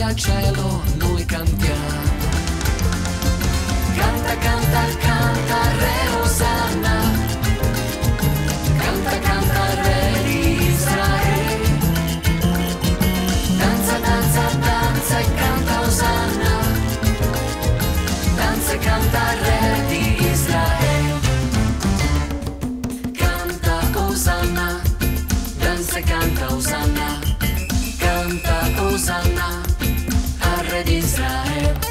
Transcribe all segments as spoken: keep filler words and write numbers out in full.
al cielo noi cantiamo. Canta, canta, canta, Re Osanna. Canta, canta, Re di Israele. Danza, danza, danza e canta Osanna. Danza e canta Re di Israele. Canta Osanna. Danza e canta Osanna. Canta Osanna al Re di Israele.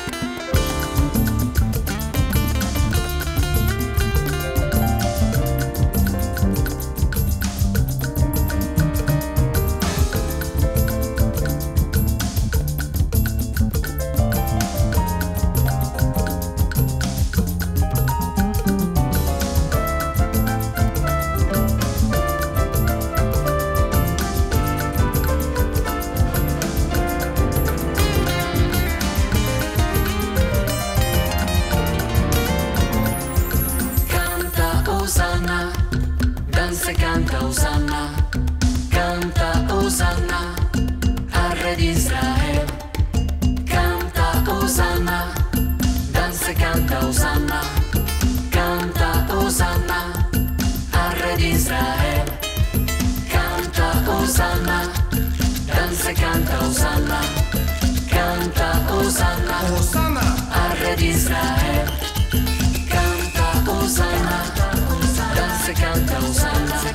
Osanna, danza e canta Osanna, canta Osanna al Re di Israele. Canta Osanna, danza e canta Osanna, canta Osanna al Re di Israele. Canta Osanna, danza e canta Osanna, canta Osanna, Osanna al Re di Israele. Canta Osanna, danza e canta Osanna,